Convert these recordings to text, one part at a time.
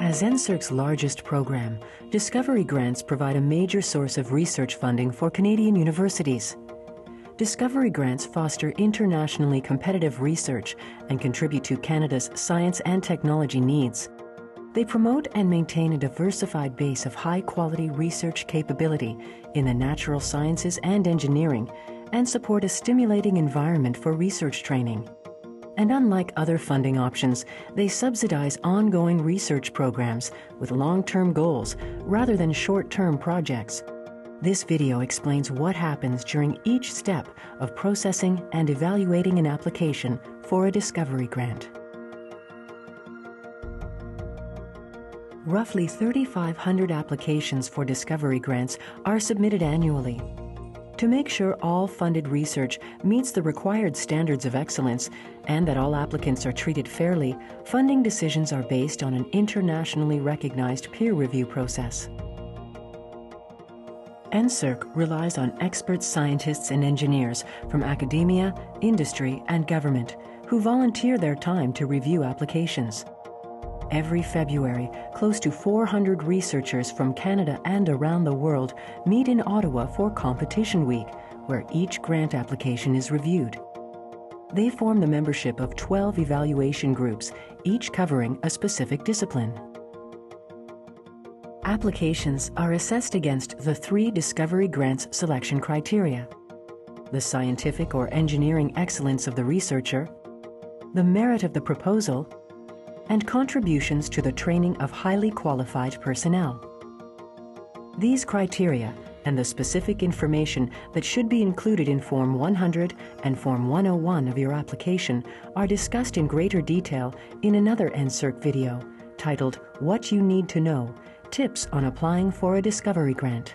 As NSERC's largest program, Discovery Grants provide a major source of research funding for Canadian universities. Discovery Grants foster internationally competitive research and contribute to Canada's science and technology needs. They promote and maintain a diversified base of high-quality research capability in the natural sciences and engineering, and support a stimulating environment for research training. And unlike other funding options, they subsidize ongoing research programs with long-term goals rather than short-term projects. This video explains what happens during each step of processing and evaluating an application for a Discovery Grant. Roughly 3,500 applications for Discovery Grants are submitted annually. To make sure all funded research meets the required standards of excellence and that all applicants are treated fairly, funding decisions are based on an internationally recognized peer review process. NSERC relies on expert scientists and engineers from academia, industry, and government who volunteer their time to review applications. Every February, close to 400 researchers from Canada and around the world meet in Ottawa for Competition Week, where each grant application is reviewed. They form the membership of 12 evaluation groups, each covering a specific discipline. Applications are assessed against the 3 Discovery Grants selection criteria: the scientific or engineering excellence of the researcher, the merit of the proposal, and contributions to the training of highly qualified personnel. These criteria and the specific information that should be included in Form 100 and Form 101 of your application are discussed in greater detail in another NSERC video titled "What You Need to Know: Tips on Applying for a Discovery Grant."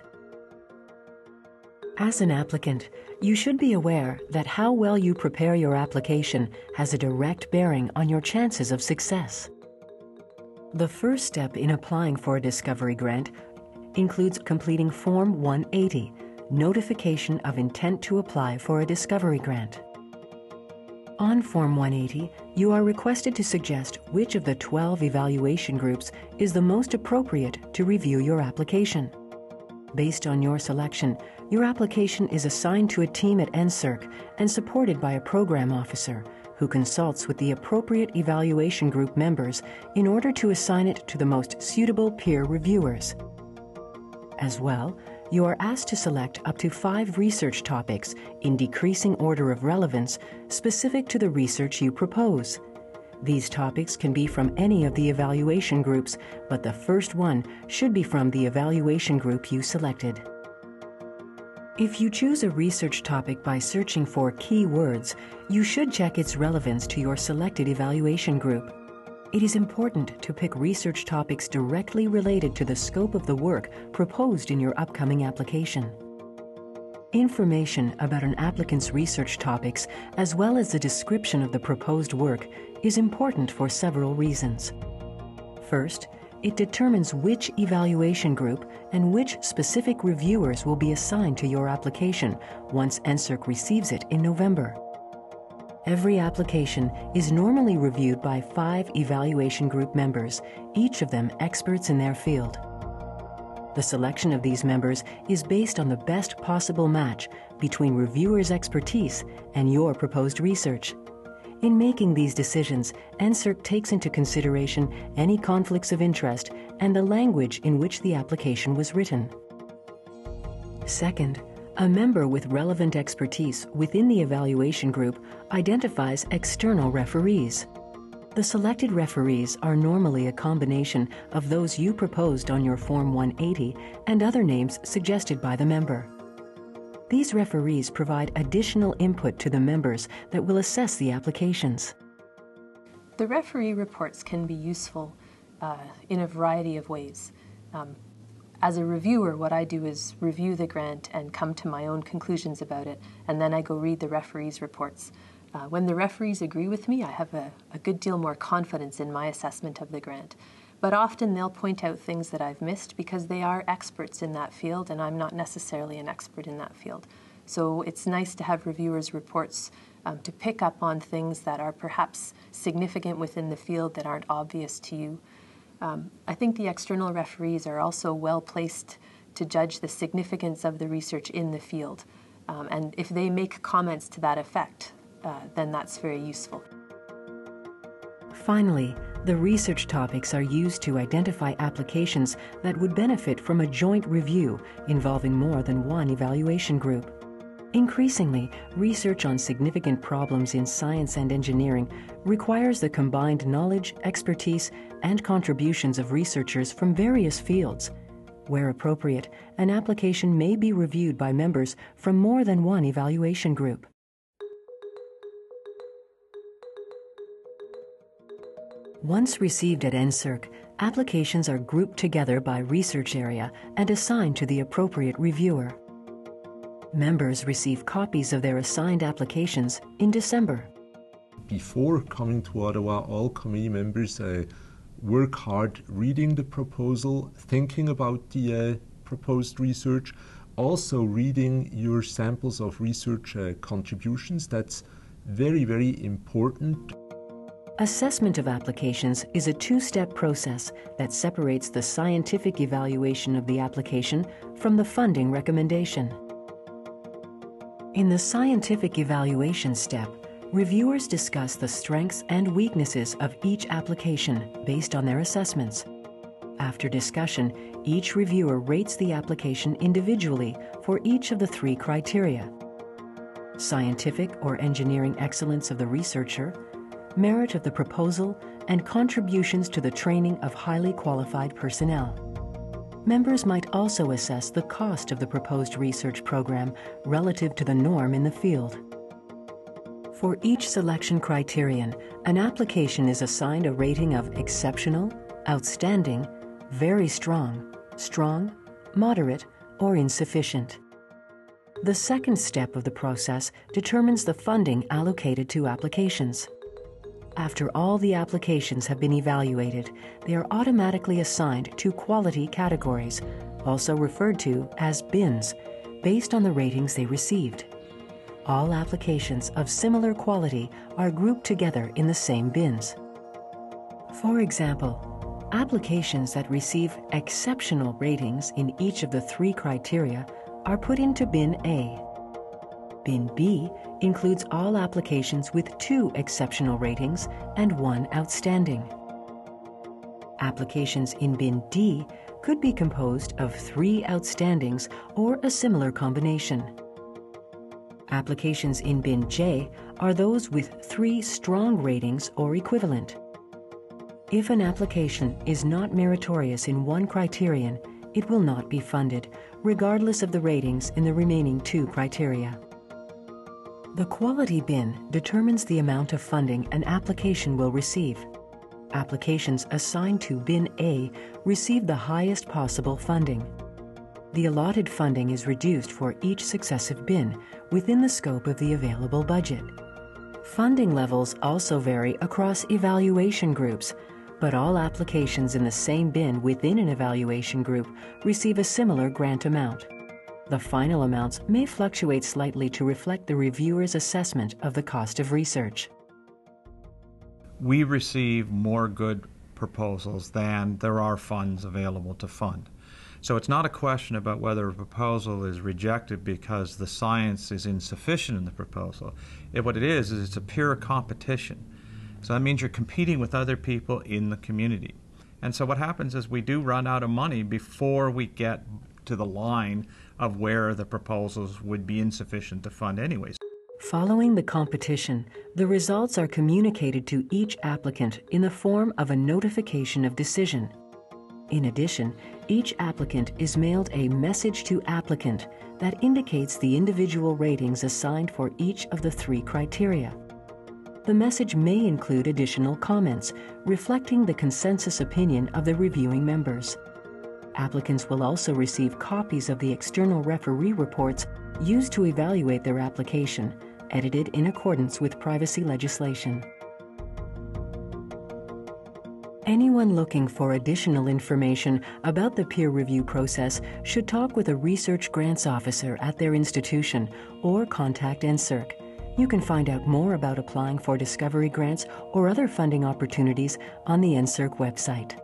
As an applicant, you should be aware that how well you prepare your application has a direct bearing on your chances of success. The first step in applying for a Discovery Grant includes completing Form 180, Notification of Intent to Apply for a Discovery Grant. On Form 180, you are requested to suggest which of the 12 evaluation groups is the most appropriate to review your application. Based on your selection, your application is assigned to a team at NSERC and supported by a program officer who consults with the appropriate evaluation group members in order to assign it to the most suitable peer reviewers. As well, you are asked to select up to 5 research topics in decreasing order of relevance specific to the research you propose. These topics can be from any of the evaluation groups, but the first one should be from the evaluation group you selected. If you choose a research topic by searching for keywords, you should check its relevance to your selected evaluation group. It is important to pick research topics directly related to the scope of the work proposed in your upcoming application. Information about an applicant's research topics, as well as the description of the proposed work, is important for several reasons. First, it determines which evaluation group and which specific reviewers will be assigned to your application once NSERC receives it in November. Every application is normally reviewed by 5 evaluation group members, each of them experts in their field. The selection of these members is based on the best possible match between reviewers' expertise and your proposed research. In making these decisions, NSERC takes into consideration any conflicts of interest and the language in which the application was written. Second, a member with relevant expertise within the evaluation group identifies external referees. The selected referees are normally a combination of those you proposed on your Form 180 and other names suggested by the member. These referees provide additional input to the members that will assess the applications. The referee reports can be useful in a variety of ways. As a reviewer, what I do is review the grant and come to my own conclusions about it, and then I go read the referees' reports. When the referees agree with me, I have a good deal more confidence in my assessment of the grant. But often they'll point out things that I've missed because they are experts in that field and I'm not necessarily an expert in that field. So it's nice to have reviewers' reports to pick up on things that are perhaps significant within the field that aren't obvious to you. I think the external referees are also well placed to judge the significance of the research in the field. And if they make comments to that effect, then that's very useful. Finally, the research topics are used to identify applications that would benefit from a joint review involving more than one evaluation group. Increasingly, research on significant problems in science and engineering requires the combined knowledge, expertise, and contributions of researchers from various fields. Where appropriate, an application may be reviewed by members from more than one evaluation group. Once received at NSERC, applications are grouped together by research area and assigned to the appropriate reviewer. Members receive copies of their assigned applications in December. Before coming to Ottawa, all committee members work hard reading the proposal, thinking about the proposed research, also reading your samples of research contributions. That's very, very important. Assessment of applications is a two-step process that separates the scientific evaluation of the application from the funding recommendation. In the scientific evaluation step, reviewers discuss the strengths and weaknesses of each application based on their assessments. After discussion, each reviewer rates the application individually for each of the three criteria: scientific or engineering excellence of the researcher, merit of the proposal, and contributions to the training of highly qualified personnel. Members might also assess the cost of the proposed research program relative to the norm in the field. For each selection criterion, an application is assigned a rating of exceptional, outstanding, very strong, strong, moderate, or insufficient. The second step of the process determines the funding allocated to applications. After all the applications have been evaluated, they are automatically assigned to quality categories, also referred to as bins, based on the ratings they received. All applications of similar quality are grouped together in the same bins. For example, applications that receive exceptional ratings in each of the three criteria are put into Bin A. Bin B includes all applications with 2 exceptional ratings and 1 outstanding. Applications in Bin D could be composed of 3 outstandings or a similar combination. Applications in Bin J are those with 3 strong ratings or equivalent. If an application is not meritorious in one criterion, it will not be funded, regardless of the ratings in the remaining 2 criteria. The quality bin determines the amount of funding an application will receive. Applications assigned to Bin A receive the highest possible funding. The allotted funding is reduced for each successive bin within the scope of the available budget. Funding levels also vary across evaluation groups, but all applications in the same bin within an evaluation group receive a similar grant amount. The final amounts may fluctuate slightly to reflect the reviewer's assessment of the cost of research. We receive more good proposals than there are funds available to fund. So it's not a question about whether a proposal is rejected because the science is insufficient in the proposal. What it is it's a pure competition. So that means you're competing with other people in the community. And so what happens is we do run out of money before we get to the line of where the proposals would be insufficient to fund anyways. Following the competition, the results are communicated to each applicant in the form of a notification of decision. In addition, each applicant is mailed a message to applicant that indicates the individual ratings assigned for each of the 3 criteria. The message may include additional comments reflecting the consensus opinion of the reviewing members. Applicants will also receive copies of the external referee reports used to evaluate their application, edited in accordance with privacy legislation. Anyone looking for additional information about the peer review process should talk with a research grants officer at their institution or contact NSERC. You can find out more about applying for discovery grants or other funding opportunities on the NSERC website.